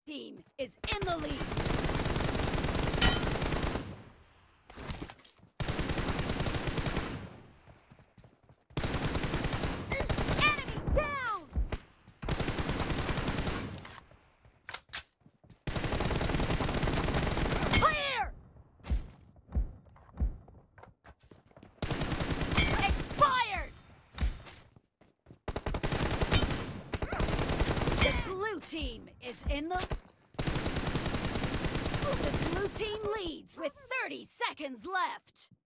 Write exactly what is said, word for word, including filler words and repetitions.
Team is in the lead. Team is in the... The blue team leads with thirty seconds left.